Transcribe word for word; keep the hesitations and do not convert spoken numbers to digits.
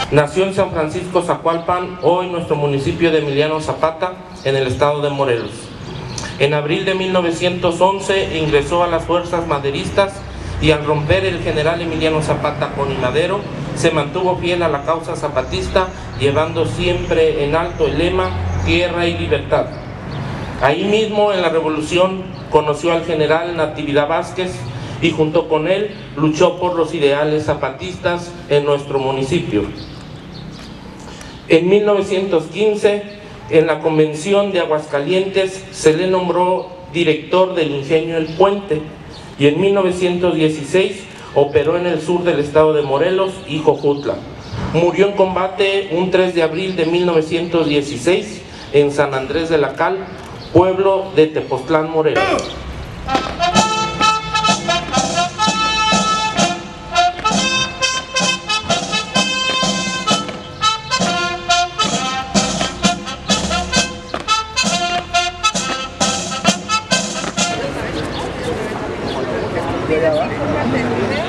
Nació en San Francisco Zacualpan, hoy nuestro municipio de Emiliano Zapata, en el estado de Morelos. En abril de mil novecientos once ingresó a las fuerzas maderistas y al romper el general Emiliano Zapata con I Madero, se mantuvo fiel a la causa zapatista, llevando siempre en alto el lema Tierra y Libertad. Ahí mismo, en la Revolución, conoció al general Natividad Vázquez y junto con él luchó por los ideales zapatistas en nuestro municipio. En mil novecientos quince, en la Convención de Aguascalientes, se le nombró director del Ingenio El Puente y en mil novecientos dieciséis operó en el sur del estado de Morelos y Jojutla. Murió en combate un tres de abril de mil novecientos dieciséis en San Andrés de la Cal, pueblo de Tepoztlán, Morelos. ¿De